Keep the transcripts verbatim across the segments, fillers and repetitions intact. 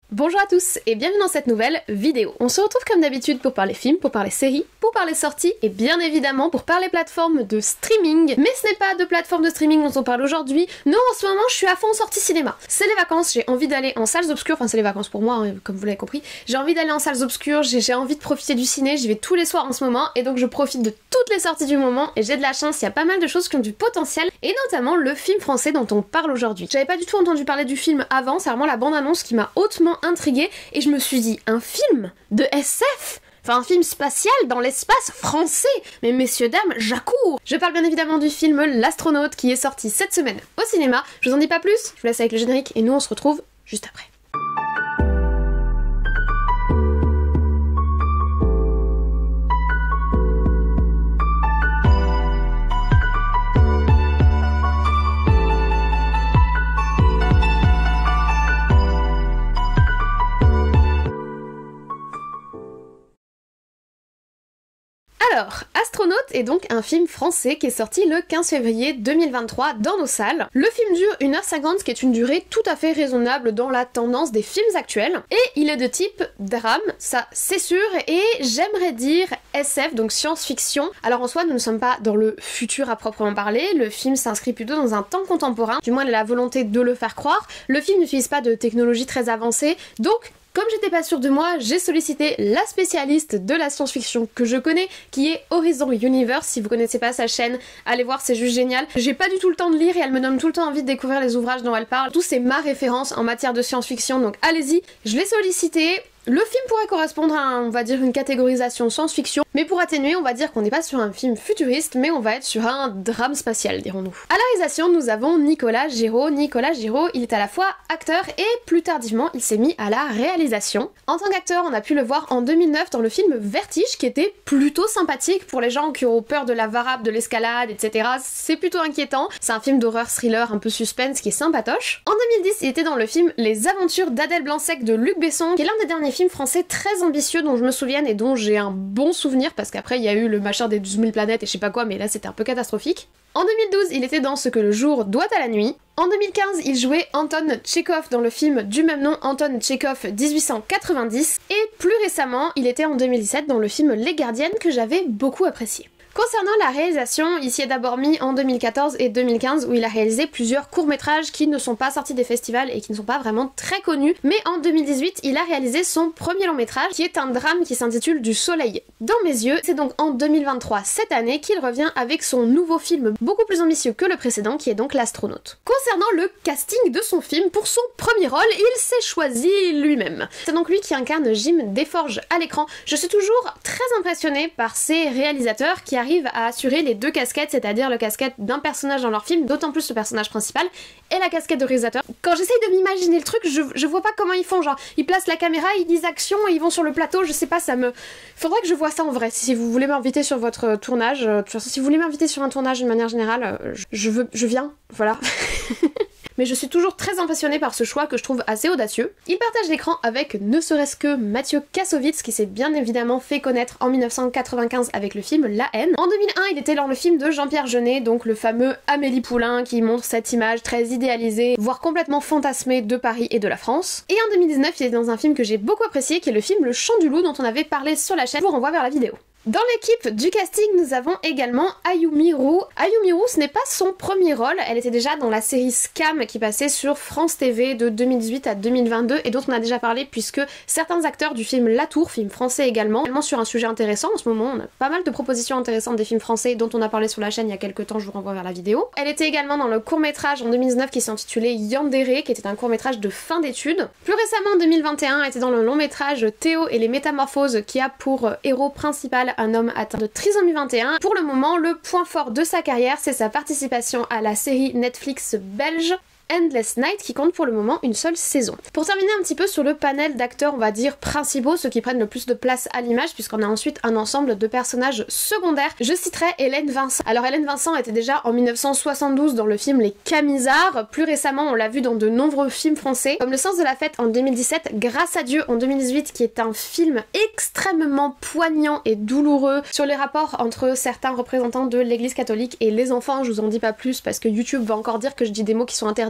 Bonjour à tous et bienvenue dans cette nouvelle vidéo. On se retrouve comme d'habitude pour parler films, pour parler séries, pour parler sorties et bien évidemment pour parler plateformes de streaming. Mais ce n'est pas de plateforme de streaming dont on parle aujourd'hui. Non, en ce moment je suis à fond sortie cinéma. C'est les vacances, j'ai envie d'aller en salles obscures, enfin c'est les vacances pour moi, hein, comme vous l'avez compris. J'ai envie d'aller en salles obscures, j'ai envie de profiter du ciné, j'y vais tous les soirs en ce moment et donc je profite de toutes les sorties du moment et j'ai de la chance, il y a pas mal de choses qui ont du potentiel et notamment le film français dont on parle aujourd'hui. J'avais pas du tout entendu parler du film avant, c'est vraiment la bande-annonce qui m'a hautement intriguée et je me suis dit, un film de S F ? Enfin, un film spatial dans l'espace français. Mais messieurs, dames, j'accours. Je parle bien évidemment du film L'Astronaute qui est sorti cette semaine au cinéma. Je vous en dis pas plus, je vous laisse avec le générique et nous on se retrouve juste après. Alors, Astronaute est donc un film français qui est sorti le quinze février deux mille vingt-trois dans nos salles. Le film dure une heure cinquante, ce qui est une durée tout à fait raisonnable dans la tendance des films actuels. Et il est de type drame, ça c'est sûr, et j'aimerais dire S F, donc science-fiction. Alors en soi, nous ne sommes pas dans le futur à proprement parler, le film s'inscrit plutôt dans un temps contemporain, du moins il a la volonté de le faire croire. Le film n'utilise pas de technologie très avancée, donc comme j'étais pas sûre de moi, j'ai sollicité la spécialiste de la science-fiction que je connais, qui est Horizon Universe. Si vous connaissez pas sa chaîne, allez voir, c'est juste génial. J'ai pas du tout le temps de lire et elle me donne tout le temps envie de découvrir les ouvrages dont elle parle. Tout c'est ma référence en matière de science-fiction, donc allez-y. Je l'ai sollicité. Le film pourrait correspondre à, on va dire, une catégorisation science-fiction, mais pour atténuer, on va dire qu'on n'est pas sur un film futuriste, mais on va être sur un drame spatial, dirons-nous. À la réalisation, nous avons Nicolas Giraud. Nicolas Giraud, il est à la fois acteur et plus tardivement, il s'est mis à la réalisation. En tant qu'acteur, on a pu le voir en deux mille neuf dans le film Vertige, qui était plutôt sympathique pour les gens qui ont peur de la varap, de l'escalade, et cetera. C'est plutôt inquiétant. C'est un film d'horreur thriller, un peu suspense, qui est sympatoche. En deux mille dix, il était dans le film Les Aventures d'Adèle Blanc-Sec de Luc Besson, qui est l'un des derniers film français très ambitieux dont je me souvienne et dont j'ai un bon souvenir parce qu'après il y a eu le machin des douze mille planètes et je sais pas quoi, mais là c'était un peu catastrophique. En deux mille douze, il était dans Ce que le jour doit à la nuit. En deux mille quinze, il jouait Anton Tchekhov dans le film du même nom, Anton Tchekhov dix-huit cent quatre-vingt-dix. Et plus récemment, il était en deux mille dix-sept dans le film Les Gardiennes que j'avais beaucoup apprécié. Concernant la réalisation, il s'y est d'abord mis en deux mille quatorze et deux mille quinze où il a réalisé plusieurs courts-métrages qui ne sont pas sortis des festivals et qui ne sont pas vraiment très connus. Mais en deux mille dix-huit, il a réalisé son premier long-métrage qui est un drame qui s'intitule Du soleil dans mes yeux. C'est donc en deux mille vingt-trois, cette année, qu'il revient avec son nouveau film beaucoup plus ambitieux que le précédent qui est donc L'Astronaute. Concernant le casting de son film, pour son premier rôle, il s'est choisi lui-même. C'est donc lui qui incarne Jim Desforges à l'écran. Je suis toujours très impressionnée par ces réalisateurs qui arrivent à assurer les deux casquettes, c'est-à-dire le casquette d'un personnage dans leur film, d'autant plus le personnage principal, et la casquette de réalisateur. Quand j'essaye de m'imaginer le truc, je, je vois pas comment ils font, genre, ils placent la caméra, ils disent action et ils vont sur le plateau, je sais pas, ça me... Faudrait que je vois ça en vrai, si vous voulez m'inviter sur votre tournage, de toute façon, si vous voulez m'inviter sur un tournage d'une manière générale, je, je veux... je viens, voilà. Mais je suis toujours très impressionnée par ce choix que je trouve assez audacieux. Il partage l'écran avec ne serait-ce que Mathieu Kassovitz, qui s'est bien évidemment fait connaître en mille neuf cent quatre-vingt-quinze avec le film La Haine. En deux mille un, il était dans le film de Jean-Pierre Jeunet, donc le fameux Amélie Poulain, qui montre cette image très idéalisée, voire complètement fantasmée de Paris et de la France. Et en deux mille dix-neuf, il est dans un film que j'ai beaucoup apprécié, qui est le film Le Chant du Loup, dont on avait parlé sur la chaîne. Je vous renvoie vers la vidéo. Dans l'équipe du casting, nous avons également Ayumi Roux. Ayumi Roux, ce n'est pas son premier rôle, elle était déjà dans la série Scam qui passait sur France T V de deux mille dix-huit à deux mille vingt-deux et dont on a déjà parlé puisque certains acteurs du film La Tour, film français également, également sur un sujet intéressant en ce moment, on a pas mal de propositions intéressantes des films français dont on a parlé sur la chaîne il y a quelques temps, je vous renvoie vers la vidéo. Elle était également dans le court-métrage en deux mille dix-neuf qui s'intitulait Yandere, qui était un court-métrage de fin d'études. Plus récemment en deux mille vingt et un, elle était dans le long-métrage Théo et les métamorphoses qui a pour héros principal un homme atteint de trisomie vingt et un. Pour le moment, le point fort de sa carrière, c'est sa participation à la série Netflix belge Endless Night qui compte pour le moment une seule saison. Pour terminer un petit peu sur le panel d'acteurs, on va dire principaux, ceux qui prennent le plus de place à l'image, puisqu'on a ensuite un ensemble de personnages secondaires, je citerai Hélène Vincent. Alors Hélène Vincent était déjà en mille neuf cent soixante-douze dans le film Les Camisards, plus récemment on l'a vu dans de nombreux films français, comme Le Sens de la Fête en deux mille dix-sept, Grâce à Dieu en deux mille dix-huit, qui est un film extrêmement poignant et douloureux sur les rapports entre certains représentants de l'église catholique et les enfants. Je vous en dis pas plus parce que YouTube va encore dire que je dis des mots qui sont interdits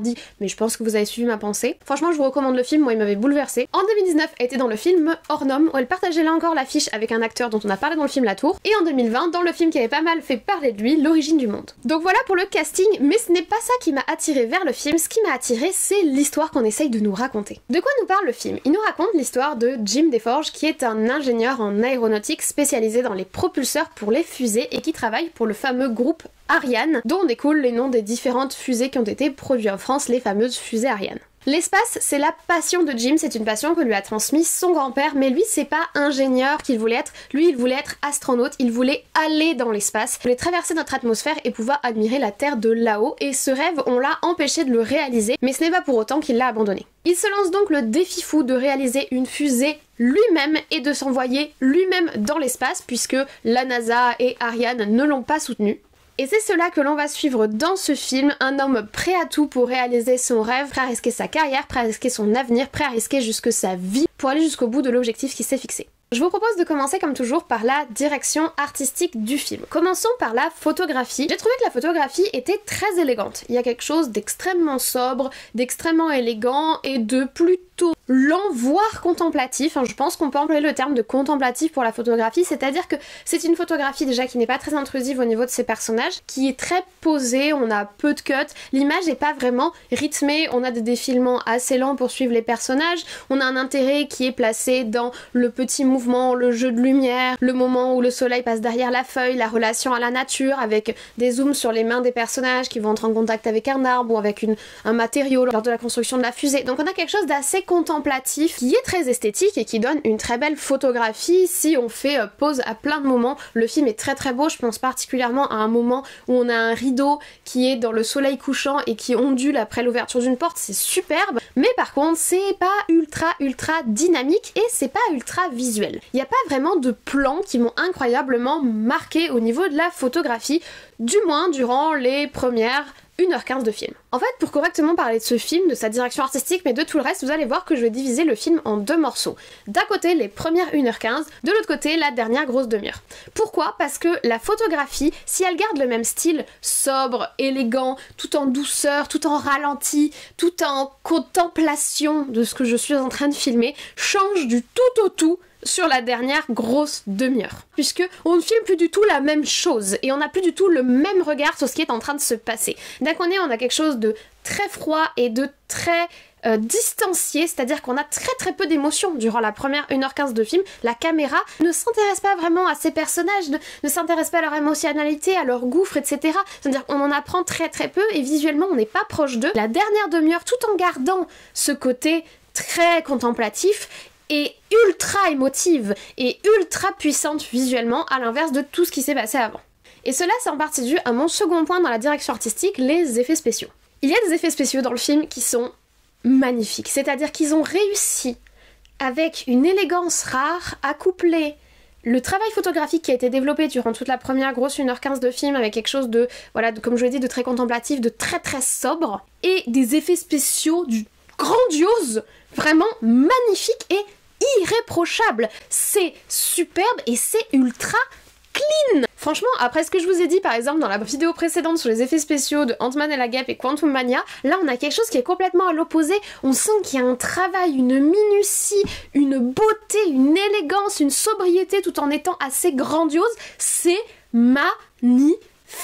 dit, mais je pense que vous avez suivi ma pensée. Franchement, je vous recommande le film, moi il m'avait bouleversée. En deux mille dix-neuf, elle était dans le film Hors Normes, où elle partageait là encore l'affiche avec un acteur dont on a parlé dans le film La Tour. Et en deux mille vingt, dans le film qui avait pas mal fait parler de lui, L'Origine du Monde. Donc voilà pour le casting, mais ce n'est pas ça qui m'a attiré vers le film. Ce qui m'a attiré, c'est l'histoire qu'on essaye de nous raconter. De quoi nous parle le film? Il nous raconte l'histoire de Jim Desforges, qui est un ingénieur en aéronautique spécialisé dans les propulseurs pour les fusées et qui travaille pour le fameux groupe Ariane, dont découlent les noms des différentes fusées qui ont été produites en France, les fameuses fusées Ariane. L'espace, c'est la passion de Jim, c'est une passion que lui a transmise son grand-père, mais lui, c'est pas ingénieur qu'il voulait être, lui, il voulait être astronaute, il voulait aller dans l'espace, il voulait traverser notre atmosphère et pouvoir admirer la Terre de là-haut, et ce rêve, on l'a empêché de le réaliser, mais ce n'est pas pour autant qu'il l'a abandonné. Il se lance donc le défi fou de réaliser une fusée lui-même et de s'envoyer lui-même dans l'espace, puisque la NASA et Ariane ne l'ont pas soutenu. Et c'est cela que l'on va suivre dans ce film, un homme prêt à tout pour réaliser son rêve, prêt à risquer sa carrière, prêt à risquer son avenir, prêt à risquer jusque sa vie pour aller jusqu'au bout de l'objectif qu'il s'est fixé. Je vous propose de commencer comme toujours par la direction artistique du film. Commençons par la photographie. J'ai trouvé que la photographie était très élégante. Il y a quelque chose d'extrêmement sobre, d'extrêmement élégant et de plutôt lent, voire contemplatif. Enfin, je pense qu'on peut employer le terme de contemplatif pour la photographie, c'est-à-dire que c'est une photographie déjà qui n'est pas très intrusive au niveau de ses personnages, qui est très posée, on a peu de cuts, l'image n'est pas vraiment rythmée, on a des défilements assez lents pour suivre les personnages, on a un intérêt qui est placé dans le petit mouvement, le jeu de lumière, le moment où le soleil passe derrière la feuille, la relation à la nature, avec des zooms sur les mains des personnages qui vont entrer en contact avec un arbre ou avec une, un matériau lors de la construction de la fusée. Donc on a quelque chose d'assez contemplatif qui est très esthétique et qui donne une très belle photographie si on fait euh, pause à plein de moments. Le film est très très beau, je pense particulièrement à un moment où on a un rideau qui est dans le soleil couchant et qui ondule après l'ouverture d'une porte, c'est superbe, mais par contre c'est pas ultra ultra dynamique et c'est pas ultra visuel. Il n'y a pas vraiment de plans qui m'ont incroyablement marqué au niveau de la photographie, du moins durant les premières une heure quinze de film. En fait, pour correctement parler de ce film, de sa direction artistique, mais de tout le reste, vous allez voir que je vais diviser le film en deux morceaux. D'un côté, les premières une heure quinze, de l'autre côté, la dernière grosse demi-heure. Pourquoi? Parce que la photographie, si elle garde le même style, sobre, élégant, tout en douceur, tout en ralenti, tout en contemplation de ce que je suis en train de filmer, change du tout au tout sur la dernière grosse demi-heure. Puisque on ne filme plus du tout la même chose et on n'a plus du tout le même regard sur ce qui est en train de se passer. D'un côté, on a quelque chose de très froid et de très euh, distancié, c'est-à-dire qu'on a très très peu d'émotions durant la première une heure quinze de film. La caméra ne s'intéresse pas vraiment à ces personnages, ne, ne s'intéresse pas à leur émotionnalité, à leur gouffre, et cetera. C'est-à-dire qu'on en apprend très très peu et visuellement on n'est pas proche d'eux. La dernière demi-heure, tout en gardant ce côté très contemplatif, est ultra émotive et ultra puissante visuellement, à l'inverse de tout ce qui s'est passé avant. Et cela, c'est en partie dû à mon second point dans la direction artistique, les effets spéciaux. Il y a des effets spéciaux dans le film qui sont magnifiques, c'est-à-dire qu'ils ont réussi, avec une élégance rare, à coupler le travail photographique qui a été développé durant toute la première grosse une heure quinze de film avec quelque chose de, voilà, de, comme je l'ai dit, de très contemplatif, de très très sobre, et des effets spéciaux du grandiose, vraiment magnifique et irréprochable. C'est superbe et c'est ultra clean. Franchement, après ce que je vous ai dit par exemple dans la vidéo précédente sur les effets spéciaux de Ant-Man et la Guêpe et Quantum Mania, là on a quelque chose qui est complètement à l'opposé. On sent qu'il y a un travail, une minutie, une beauté, une élégance, une sobriété tout en étant assez grandiose. C'est magnifique.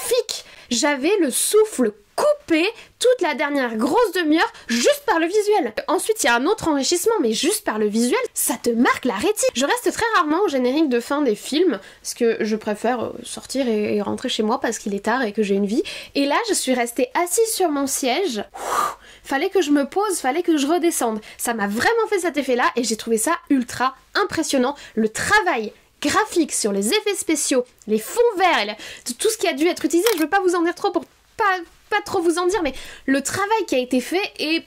J'avais le souffle coupé toute la dernière grosse demi-heure juste par le visuel. Ensuite, il y a un autre enrichissement, mais juste par le visuel, ça te marque la rétine. Je reste très rarement au générique de fin des films, parce que je préfère sortir et rentrer chez moi parce qu'il est tard et que j'ai une vie. Et là, je suis restée assise sur mon siège. Ouh, fallait que je me pose, fallait que je redescende. Ça m'a vraiment fait cet effet-là et j'ai trouvé ça ultra impressionnant. Le travail graphique sur les effets spéciaux, les fonds verts et la... tout ce qui a dû être utilisé, je veux pas vous en dire trop pour pas... pas trop vous en dire, mais le travail qui a été fait est...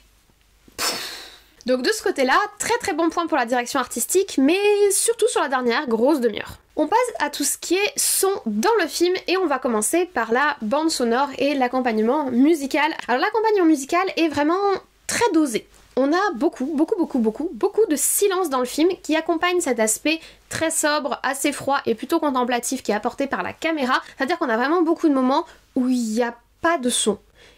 Donc de ce côté-là, très très bon point pour la direction artistique, mais surtout sur la dernière grosse demi-heure. On passe à tout ce qui est son dans le film et on va commencer par la bande sonore et l'accompagnement musical. Alors l'accompagnement musical est vraiment très dosé. On a beaucoup, beaucoup, beaucoup, beaucoup, beaucoup de silence dans le film qui accompagne cet aspect très sobre, assez froid et plutôt contemplatif qui est apporté par la caméra. C'est-à-dire qu'on a vraiment beaucoup de moments où il n'y a pas de son.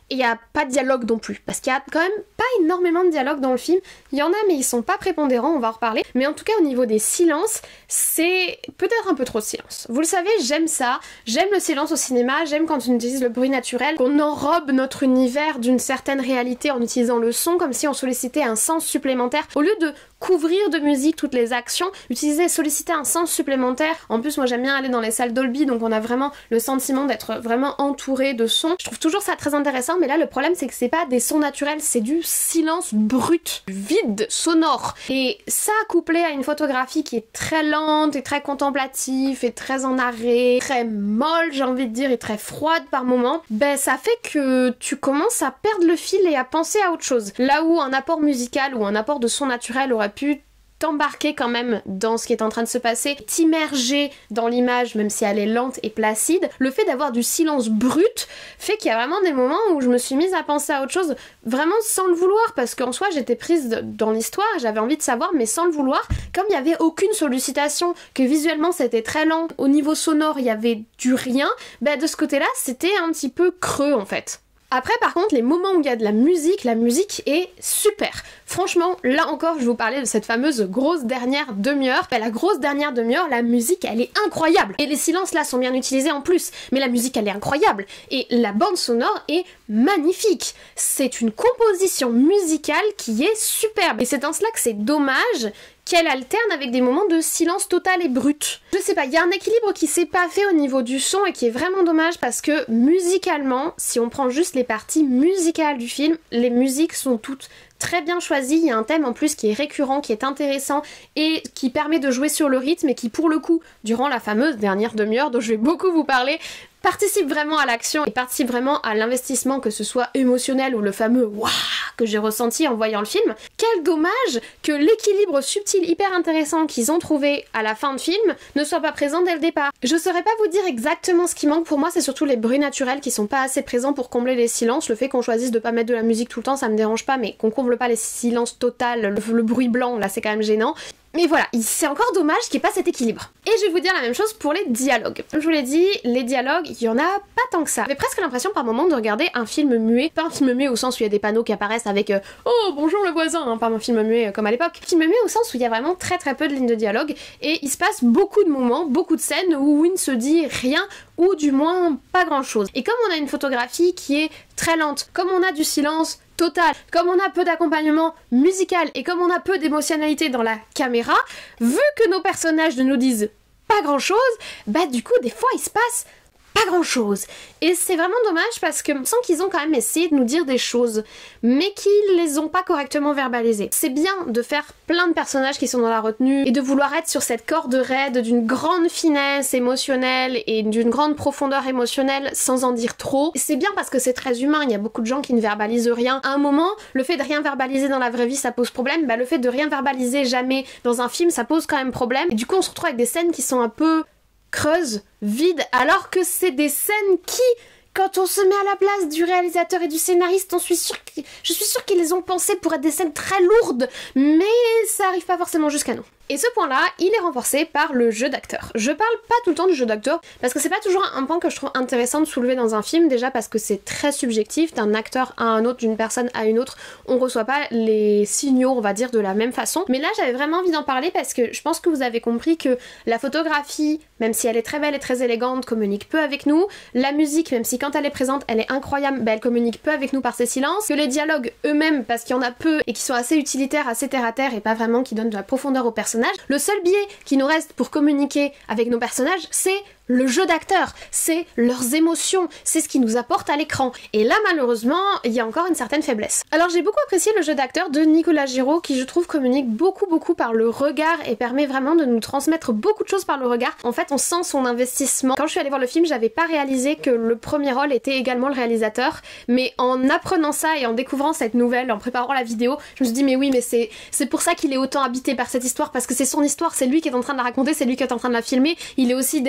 et il n'y a pas de dialogue non plus, parce qu'il y a quand même pas énormément de dialogue dans le film. Il y en a, mais ils sont pas prépondérants, on va en reparler. Mais en tout cas, au niveau des silences, c'est peut-être un peu trop de silence. Vous le savez, j'aime ça, j'aime le silence au cinéma, j'aime quand on utilise le bruit naturel, qu'on enrobe notre univers d'une certaine réalité en utilisant le son, comme si on sollicitait un sens supplémentaire. Au lieu de couvrir de musique toutes les actions, utiliser, solliciter un sens supplémentaire. En plus, moi j'aime bien aller dans les salles Dolby, donc on a vraiment le sentiment d'être vraiment entouré de sons. Je trouve toujours ça très intéressant, mais là le problème c'est que c'est pas des sons naturels, c'est du silence brut, vide, sonore. Et ça couplé à une photographie qui est très lente et très contemplative et très en arrêt, très molle j'ai envie de dire, et très froide par moments, ben ça fait que tu commences à perdre le fil et à penser à autre chose. Là où un apport musical ou un apport de son naturel aurait pu t'embarquer quand même dans ce qui est en train de se passer, t'immerger dans l'image même si elle est lente et placide, le fait d'avoir du silence brut fait qu'il y a vraiment des moments où je me suis mise à penser à autre chose, vraiment sans le vouloir, parce qu'en soi j'étais prise dans l'histoire, j'avais envie de savoir mais sans le vouloir, comme il n'y avait aucune sollicitation, que visuellement c'était très lent, au niveau sonore il y avait du rien, bah de ce côté là c'était un petit peu creux en fait. Après par contre les moments où il y a de la musique, la musique est super. Franchement là encore je vais vous parler de cette fameuse grosse dernière demi-heure. Ben, la grosse dernière demi-heure, la musique elle est incroyable. Et les silences là sont bien utilisés en plus. Mais la musique elle est incroyable. Et la bande sonore est magnifique. C'est une composition musicale qui est superbe. Et c'est en cela que c'est dommage qu'elle alterne avec des moments de silence total et brut. Je sais pas, il y a un équilibre qui s'est pas fait au niveau du son et qui est vraiment dommage parce que musicalement, si on prend juste les parties musicales du film, les musiques sont toutes très bien choisies. Il y a un thème en plus qui est récurrent, qui est intéressant et qui permet de jouer sur le rythme et qui pour le coup, durant la fameuse dernière demi-heure dont je vais beaucoup vous parler, participe vraiment à l'action et participe vraiment à l'investissement, que ce soit émotionnel ou le fameux waouh que j'ai ressenti en voyant le film. Quel dommage que l'équilibre subtil hyper intéressant qu'ils ont trouvé à la fin de film ne soit pas présent dès le départ. Je saurais pas vous dire exactement ce qui manque, pour moi c'est surtout les bruits naturels qui sont pas assez présents pour combler les silences. Le fait qu'on choisisse de pas mettre de la musique tout le temps ça me dérange pas, mais qu'on comble pas les silences totales, le, le bruit blanc là c'est quand même gênant. Mais voilà, c'est encore dommage qu'il n'y ait pas cet équilibre. Et je vais vous dire la même chose pour les dialogues. Comme je vous l'ai dit, les dialogues, il y en a pas tant que ça. J'avais presque l'impression par moment de regarder un film muet. Pas un film muet au sens où il y a des panneaux qui apparaissent avec euh, oh bonjour le voisin, hein, pas un film muet euh, comme à l'époque. Film muet au sens où il y a vraiment très très peu de lignes de dialogue et il se passe beaucoup de moments, beaucoup de scènes où il ne se dit rien ou du moins pas grand chose. Et comme on a une photographie qui est très lente, comme on a du silence total, comme on a peu d'accompagnement musical et comme on a peu d'émotionnalité dans la caméra, vu que nos personnages ne nous disent pas grand chose, bah du coup des fois il se passe pas grand chose. Et c'est vraiment dommage parce que sans qu'ils ont quand même essayé de nous dire des choses, mais qu'ils les ont pas correctement verbalisées. C'est bien de faire plein de personnages qui sont dans la retenue et de vouloir être sur cette corde raide d'une grande finesse émotionnelle et d'une grande profondeur émotionnelle sans en dire trop. C'est bien parce que c'est très humain, il y a beaucoup de gens qui ne verbalisent rien. À un moment, le fait de rien verbaliser dans la vraie vie ça pose problème, bah le fait de rien verbaliser jamais dans un film ça pose quand même problème. Et du coup on se retrouve avec des scènes qui sont un peu creuses, vides, alors que c'est des scènes qui, quand on se met à la place du réalisateur et du scénariste, on suis sûre que, je suis sûre qu'ils les ont pensées pour être des scènes très lourdes, mais ça arrive pas forcément jusqu'à nous. Et ce point-là, il est renforcé par le jeu d'acteur. Je parle pas tout le temps du jeu d'acteur, parce que c'est pas toujours un point que je trouve intéressant de soulever dans un film, déjà parce que c'est très subjectif, d'un acteur à un autre, d'une personne à une autre, on reçoit pas les signaux, on va dire, de la même façon. Mais là, j'avais vraiment envie d'en parler parce que je pense que vous avez compris que la photographie, même si elle est très belle et très élégante, communique peu avec nous. La musique, même si quand elle est présente, elle est incroyable, bah elle communique peu avec nous par ses silences. Que les dialogues eux-mêmes, parce qu'il y en a peu et qui sont assez utilitaires, assez terre-à-terre et pas vraiment qui donnent de la profondeur aux personnages. Le seul biais qui nous reste pour communiquer avec nos personnages, c'est le jeu d'acteurs, c'est leurs émotions, c'est ce qui nous apporte à l'écran. Et là, malheureusement, il y a encore une certaine faiblesse. Alors j'ai beaucoup apprécié le jeu d'acteurs de Nicolas Giraud, qui je trouve communique beaucoup beaucoup par le regard et permet vraiment de nous transmettre beaucoup de choses par le regard. En fait, on sent son investissement. Quand je suis allée voir le film, j'avais pas réalisé que le premier rôle était également le réalisateur, mais en apprenant ça et en découvrant cette nouvelle, en préparant la vidéo, je me suis dit mais oui, mais c'est c'est pour ça qu'il est autant habité par cette histoire, parce que c'est son histoire, c'est lui qui est en train de la raconter, c'est lui qui est en train de la filmer, il est aussi derrière en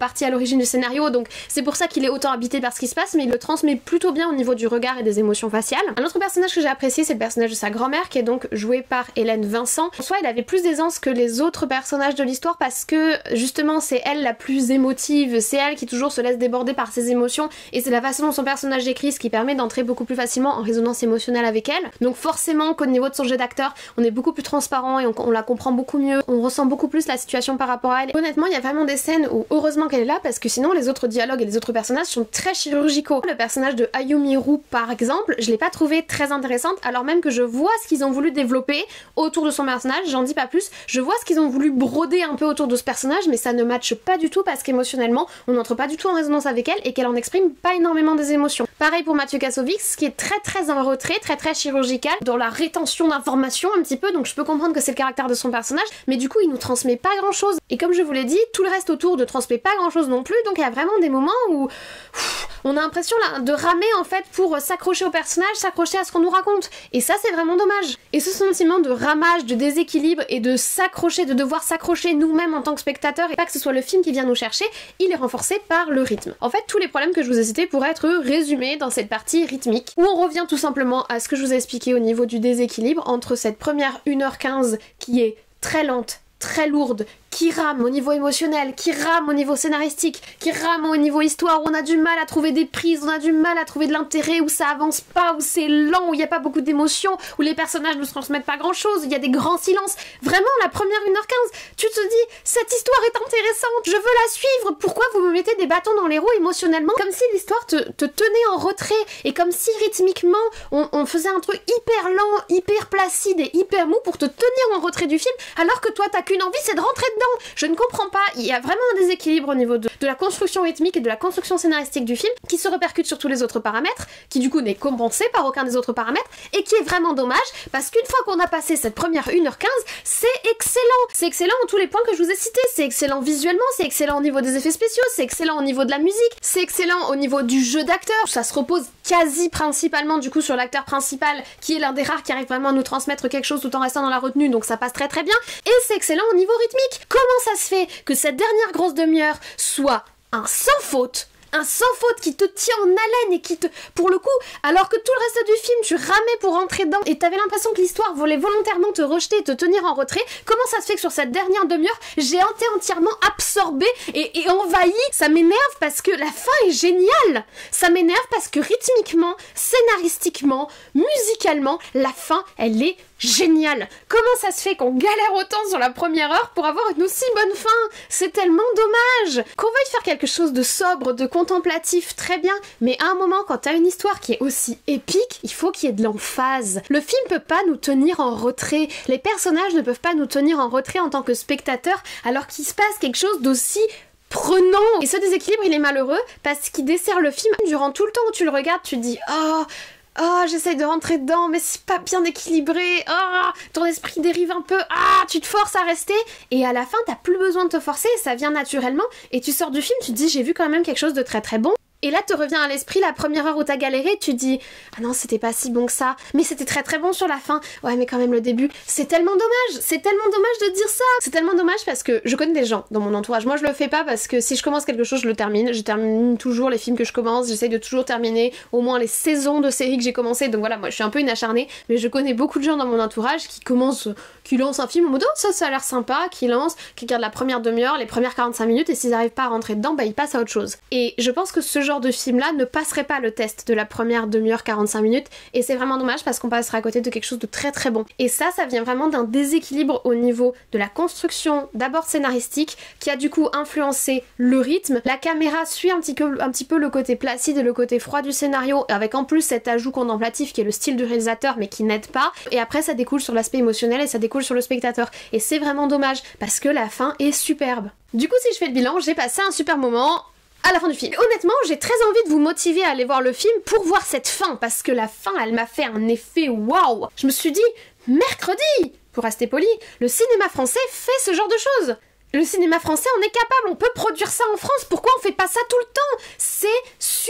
partie à l'origine du scénario, donc c'est pour ça qu'il est autant habité par ce qui se passe, mais il le transmet plutôt bien au niveau du regard et des émotions faciales. Un autre personnage que j'ai apprécié, c'est le personnage de sa grand-mère, qui est donc joué par Hélène Vincent. En soi, il avait plus d'aisance que les autres personnages de l'histoire parce que justement c'est elle la plus émotive, c'est elle qui toujours se laisse déborder par ses émotions, et c'est la façon dont son personnage écrit ce qui permet d'entrer beaucoup plus facilement en résonance émotionnelle avec elle. Donc forcément qu'au niveau de son jeu d'acteur, on est beaucoup plus transparent et on, on la comprend beaucoup mieux, on ressent beaucoup plus la situation par rapport à elle. Honnêtement, il y a vraiment des scènes où heureusement qu'elle est là, parce que sinon les autres dialogues et les autres personnages sont très chirurgicaux. Le personnage de Ayumi Roux par exemple, je l'ai pas trouvé très intéressante, alors même que je vois ce qu'ils ont voulu développer autour de son personnage, j'en dis pas plus, je vois ce qu'ils ont voulu broder un peu autour de ce personnage, mais ça ne matche pas du tout parce qu'émotionnellement on n'entre pas du tout en résonance avec elle et qu'elle en exprime pas énormément des émotions. Pareil pour Mathieu Kassovitz, qui est très très en retrait, très très chirurgical, dans la rétention d'informations un petit peu, donc je peux comprendre que c'est le caractère de son personnage, mais du coup il nous transmet pas grand chose. Et comme je vous l'ai dit, tout le reste autour ne transmet pas grand chose non plus, donc il y a vraiment des moments où pff, on a l'impression là, de ramer en fait pour s'accrocher au personnage, s'accrocher à ce qu'on nous raconte. Et ça c'est vraiment dommage. Et ce sentiment de ramage, de déséquilibre et de s'accrocher, de devoir s'accrocher nous-mêmes en tant que spectateurs et pas que ce soit le film qui vient nous chercher, il est renforcé par le rythme. En fait, tous les problèmes que je vous ai cités pourraient être résumés dans cette partie rythmique, où on revient tout simplement à ce que je vous ai expliqué au niveau du déséquilibre entre cette première une heure quinze qui est très lente, très lourde, qui rame au niveau émotionnel, qui rame au niveau scénaristique, qui rame au niveau histoire, où on a du mal à trouver des prises, on a du mal à trouver de l'intérêt, où ça avance pas, où c'est lent, où il n'y a pas beaucoup d'émotions, où les personnages ne se transmettent pas grand chose, il y a des grands silences. Vraiment, la première une heure quinze, tu te dis, cette histoire est intéressante, je veux la suivre, pourquoi vous me mettez des bâtons dans les roues émotionnellement? Comme si l'histoire te, te tenait en retrait, et comme si rythmiquement, on, on faisait un truc hyper lent, hyper placide et hyper mou pour te tenir en retrait du film, alors que toi t'as qu'une envie, c'est de rentrer dedans. Je ne comprends pas, il y a vraiment un déséquilibre au niveau de, de la construction rythmique et de la construction scénaristique du film qui se répercute sur tous les autres paramètres, qui du coup n'est compensé par aucun des autres paramètres, et qui est vraiment dommage parce qu'une fois qu'on a passé cette première une heure quinze, c'est excellent. C'est excellent en tous les points que je vous ai cités, c'est excellent visuellement, c'est excellent au niveau des effets spéciaux, c'est excellent au niveau de la musique, c'est excellent au niveau du jeu d'acteur, ça se repose quasi principalement du coup sur l'acteur principal qui est l'un des rares qui arrive vraiment à nous transmettre quelque chose tout en restant dans la retenue, donc ça passe très très bien, et c'est excellent au niveau rythmique. Comment ça se fait que cette dernière grosse demi-heure soit un sans faute, un sans faute qui te tient en haleine et qui te... Pour le coup, alors que tout le reste du film, tu ramais pour rentrer dedans et t'avais l'impression que l'histoire voulait volontairement te rejeter et te tenir en retrait, comment ça se fait que sur cette dernière demi-heure, j'ai été entièrement absorbée et, et envahie? Ça m'énerve parce que la fin est géniale. Ça m'énerve parce que rythmiquement, scénaristiquement, musicalement, la fin, elle est génial. Comment ça se fait qu'on galère autant sur la première heure pour avoir une aussi bonne fin? C'est tellement dommage. Qu'on veuille faire quelque chose de sobre, de contemplatif, très bien, mais à un moment, quand t'as une histoire qui est aussi épique, il faut qu'il y ait de l'emphase. Le film peut pas nous tenir en retrait. Les personnages ne peuvent pas nous tenir en retrait en tant que spectateurs, alors qu'il se passe quelque chose d'aussi prenant. Et ce déséquilibre, il est malheureux parce qu'il dessert le film. Durant tout le temps où tu le regardes, tu te dis « Oh, oh, j'essaye de rentrer dedans, mais c'est pas bien équilibré. Oh, ton esprit dérive un peu. Ah, tu te forces à rester. » Et à la fin, t'as plus besoin de te forcer, ça vient naturellement. Et tu sors du film, tu te dis « J'ai vu quand même quelque chose de très très bon. » Et là te revient à l'esprit la première heure où t'as galéré, tu dis ah non c'était pas si bon que ça, mais c'était très très bon sur la fin, ouais mais quand même le début, c'est tellement dommage, c'est tellement dommage de dire ça, c'est tellement dommage parce que je connais des gens dans mon entourage, moi je le fais pas parce que si je commence quelque chose je le termine, je termine toujours les films que je commence, j'essaye de toujours terminer au moins les saisons de séries que j'ai commencé, donc voilà moi je suis un peu une acharnée, mais je connais beaucoup de gens dans mon entourage qui commencent, qui lancent un film en mode oh ça ça a l'air sympa, qui lancent, qui regardent la première demi-heure, les premières quarante-cinq minutes et s'ils arrivent pas à rentrer dedans bah ils passent à autre chose. Et je pense que ce genre de film là ne passerait pas le test de la première demi-heure quarante-cinq minutes et c'est vraiment dommage parce qu'on passera à côté de quelque chose de très très bon. Et ça, ça vient vraiment d'un déséquilibre au niveau de la construction d'abord scénaristique qui a du coup influencé le rythme. La caméra suit un petit peu, un petit peu le côté placide et le côté froid du scénario avec en plus cet ajout contemplatif qui est le style du réalisateur mais qui n'aide pas. Et après ça découle sur l'aspect émotionnel et ça découle sur le spectateur. Et c'est vraiment dommage parce que la fin est superbe. Du coup si je fais le bilan, j'ai passé un super moment à la fin du film. Honnêtement, j'ai très envie de vous motiver à aller voir le film pour voir cette fin, parce que la fin, elle m'a fait un effet waouh. Je me suis dit, mercredi, pour rester poli, le cinéma français fait ce genre de choses. Le cinéma français, on est capable, on peut produire ça en France, pourquoi on fait pas ça tout le temps? C'est super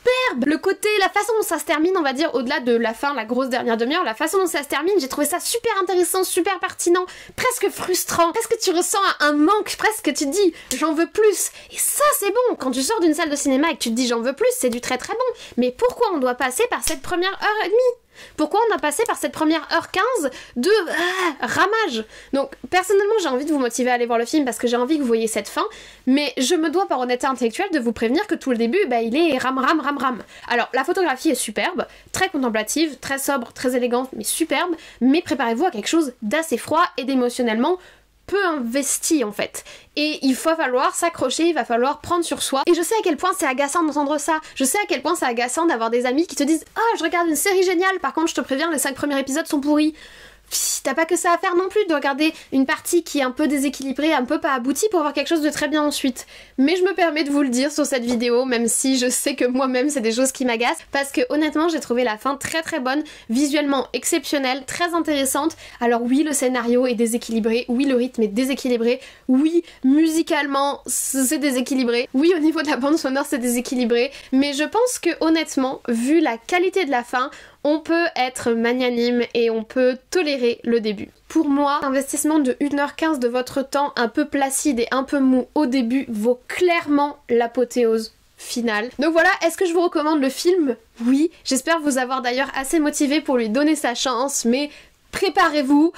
superbe. Le côté, la façon dont ça se termine, on va dire, au-delà de la fin, la grosse dernière demi-heure, la façon dont ça se termine, j'ai trouvé ça super intéressant, super pertinent, presque frustrant, presque tu ressens un manque, presque tu te dis j'en veux plus. Et ça c'est bon, quand tu sors d'une salle de cinéma et que tu te dis j'en veux plus, c'est du très très bon. Mais pourquoi on doit passer par cette première heure et demie ? Pourquoi on a passé par cette première heure quinze de ah, ramage? Donc personnellement j'ai envie de vous motiver à aller voir le film parce que j'ai envie que vous voyez cette fin, mais je me dois par honnêteté intellectuelle de vous prévenir que tout le début bah, il est ram ram ram ram. Alors la photographie est superbe, très contemplative, très sobre, très élégante mais superbe, mais préparez-vous à quelque chose d'assez froid et d'émotionnellement peu investi en fait. Et il va falloir s'accrocher, il va falloir prendre sur soi. Et je sais à quel point c'est agaçant d'entendre ça. Je sais à quel point c'est agaçant d'avoir des amis qui te disent « Ah, oh, je regarde une série géniale, par contre je te préviens, les cinq premiers épisodes sont pourris. » T'as pas que ça à faire non plus de regarder une partie qui est un peu déséquilibrée, un peu pas aboutie pour avoir quelque chose de très bien ensuite. Mais je me permets de vous le dire sur cette vidéo, même si je sais que moi-même c'est des choses qui m'agacent, parce que honnêtement j'ai trouvé la fin très très bonne, visuellement exceptionnelle, très intéressante. Alors oui, le scénario est déséquilibré, oui le rythme est déséquilibré, oui musicalement c'est déséquilibré, oui au niveau de la bande sonore c'est déséquilibré, mais je pense que honnêtement, vu la qualité de la fin, on peut être magnanime et on peut tolérer le début. Pour moi, l'investissement de une heure quinze de votre temps un peu placide et un peu mou au début vaut clairement l'apothéose finale. Donc voilà, est-ce que je vous recommande le film? Oui, j'espère vous avoir d'ailleurs assez motivé pour lui donner sa chance, mais préparez-vous,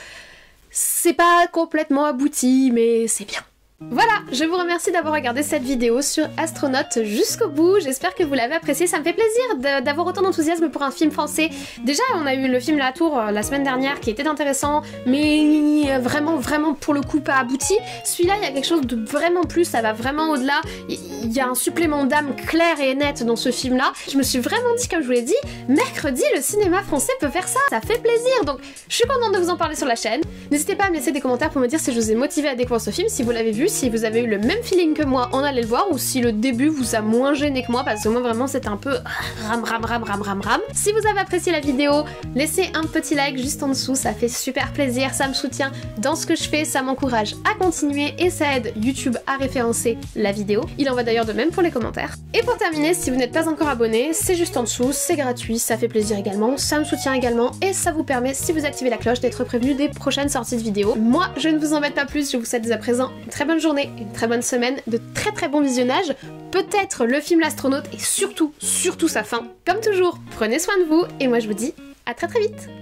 c'est pas complètement abouti, mais c'est bien. Voilà, je vous remercie d'avoir regardé cette vidéo sur Astronautes jusqu'au bout, j'espère que vous l'avez apprécié, ça me fait plaisir d'avoir autant d'enthousiasme pour un film français. Déjà on a eu le film La Tour euh, la semaine dernière qui était intéressant, mais vraiment vraiment pour le coup pas abouti. Celui-là il y a quelque chose de vraiment plus, ça va vraiment au-delà, il y a un supplément d'âme clair et net dans ce film-là. Je me suis vraiment dit, comme je vous l'ai dit, mercredi le cinéma français peut faire ça, ça fait plaisir, donc je suis contente de vous en parler sur la chaîne. N'hésitez pas à me laisser des commentaires pour me dire si je vous ai motivé à découvrir ce film, si vous l'avez vu, si vous avez eu le même feeling que moi en allant le voir ou si le début vous a moins gêné que moi parce que moi vraiment c'était un peu ram ram ram ram ram ram. Si vous avez apprécié la vidéo, laissez un petit like juste en dessous, ça fait super plaisir, ça me soutient dans ce que je fais, ça m'encourage à continuer et ça aide YouTube à référencer la vidéo. Il en va d'ailleurs de même pour les commentaires. Et pour terminer, si vous n'êtes pas encore abonné, c'est juste en dessous, c'est gratuit, ça fait plaisir également, ça me soutient également et ça vous permet, si vous activez la cloche, d'être prévenu des prochaines sorties de vidéos. Moi, je ne vous embête pas plus, je vous souhaite dès à présent une très bonne journée, une très bonne semaine, de très très bons visionnages, peut-être le film L'Astronaute et surtout, surtout sa fin. Comme toujours, prenez soin de vous et moi je vous dis à très très vite.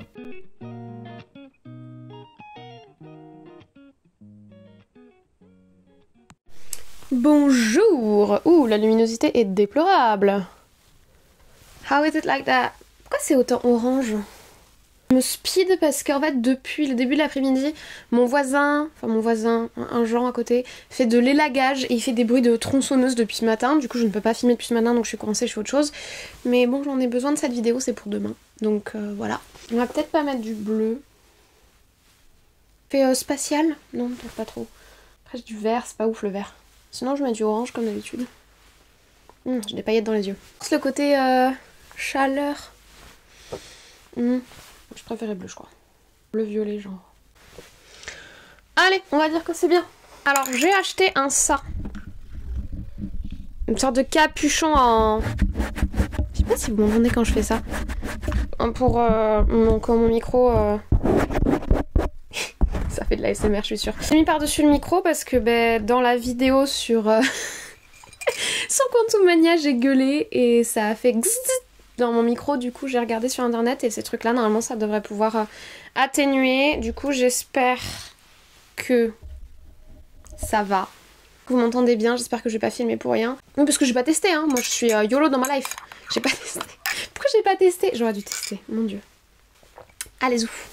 Bonjour. Ouh, la luminosité est déplorable. How is it like that? Pourquoi c'est autant orange? Je me speed parce qu'en fait depuis le début de l'après-midi, mon voisin, enfin mon voisin, un genre à côté, fait de l'élagage et il fait des bruits de tronçonneuse depuis ce matin. Du coup je ne peux pas filmer depuis ce matin donc je suis coincée, je fais autre chose. Mais bon, j'en ai besoin de cette vidéo, c'est pour demain. Donc euh, voilà. On va peut-être pas mettre du bleu. Fait euh, spatial? Non, peut-être pas trop. Après j'ai du vert, c'est pas ouf le vert. Sinon je mets du orange comme d'habitude. Mmh, j'ai des paillettes dans les yeux. C'est le côté euh, chaleur. Mmh. Je préférais bleu, je crois. Bleu violet, genre. Allez, on va dire que c'est bien. Alors, j'ai acheté un ça. Une sorte de capuchon en... Je sais pas si vous m'entendez quand je fais ça. Pour euh, mon, quand mon micro... Euh... ça fait de la S M R, je suis sûre. J'ai mis par-dessus le micro parce que ben, dans la vidéo sur... Euh... sur Quantum Mania, j'ai gueulé et ça a fait... dans mon micro, du coup j'ai regardé sur internet et ces trucs là normalement ça devrait pouvoir euh, atténuer, du coup j'espère que ça va. Vous m'entendez bien, j'espère que je vais pas filmer pour rien. Non parce que j'ai pas testé hein, moi je suis euh, YOLO dans ma life. J'ai pas testé. Pourquoi j'ai pas testé? J'aurais dû tester, mon dieu. Allez ouf.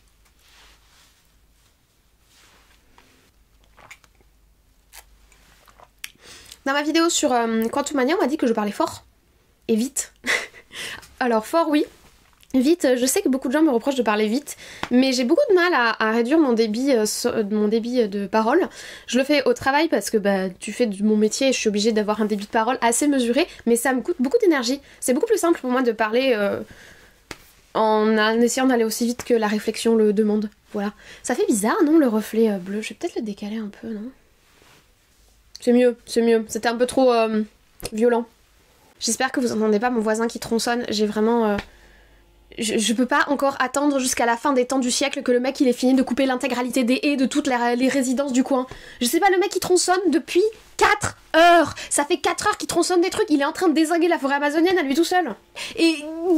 Dans ma vidéo sur euh, Quantum Mania on m'a dit que je parlais fort et vite. Alors fort oui, vite, je sais que beaucoup de gens me reprochent de parler vite, mais j'ai beaucoup de mal à, à réduire mon débit, euh, so, mon débit de parole. Je le fais au travail parce que bah, tu fais de mon métier et je suis obligée d'avoir un débit de parole assez mesuré, mais ça me coûte beaucoup d'énergie. C'est beaucoup plus simple pour moi de parler euh, en, en essayant d'aller aussi vite que la réflexion le demande. Voilà. Ça fait bizarre non le reflet euh, bleu, je vais peut-être le décaler un peu, non? C'est mieux, c'est mieux, c'était un peu trop euh, violent. J'espère que vous entendez pas mon voisin qui tronçonne, j'ai vraiment... Euh... Je, je peux pas encore attendre jusqu'à la fin des temps du siècle que le mec il ait fini de couper l'intégralité des haies de toutes les, les résidences du coin. Je sais pas, le mec il tronçonne depuis quatre heures. Ça fait quatre heures qu'il tronçonne des trucs, il est en train de dézinguer la forêt amazonienne à lui tout seul. Et...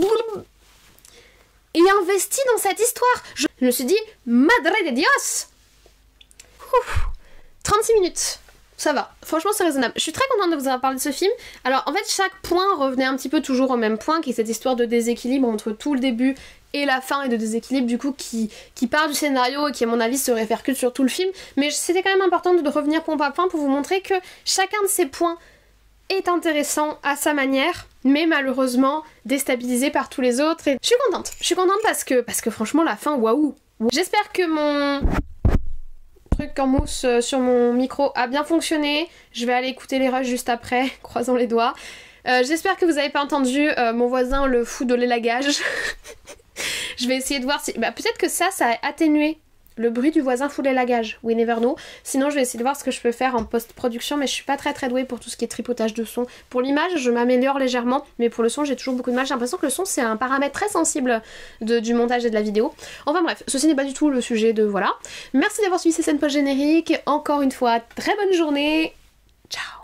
Il est investi dans cette histoire. Je me suis dit, madre de Dios. Ouf. trente-six minutes. Ça va, franchement c'est raisonnable. Je suis très contente de vous avoir parlé de ce film. Alors en fait chaque point revenait un petit peu toujours au même point, qui est cette histoire de déséquilibre entre tout le début et la fin, et de déséquilibre du coup qui, qui part du scénario et qui à mon avis se répercute sur tout le film. Mais c'était quand même important de revenir point par point pour vous montrer que chacun de ces points est intéressant à sa manière, mais malheureusement déstabilisé par tous les autres. Et je suis contente, je suis contente parce que, parce que franchement la fin, waouh. J'espère que mon... truc en mousse sur mon micro a bien fonctionné. Je vais aller écouter les rushs juste après, croisant les doigts. Euh, J'espère que vous avez pas entendu euh, mon voisin le fou de l'élagage. Je vais essayer de voir si... Bah, peut-être que ça, ça a atténué le bruit du voisin fou de l'élagage. We never know. Sinon, je vais essayer de voir ce que je peux faire en post-production, mais je suis pas très très douée pour tout ce qui est tripotage de son. Pour l'image, je m'améliore légèrement, mais pour le son, j'ai toujours beaucoup de mal. J'ai l'impression que le son, c'est un paramètre très sensible de, du montage et de la vidéo. Enfin bref, ceci n'est pas du tout le sujet de... Voilà. Merci d'avoir suivi ces scènes post-génériques. Encore une fois, très bonne journée. Ciao.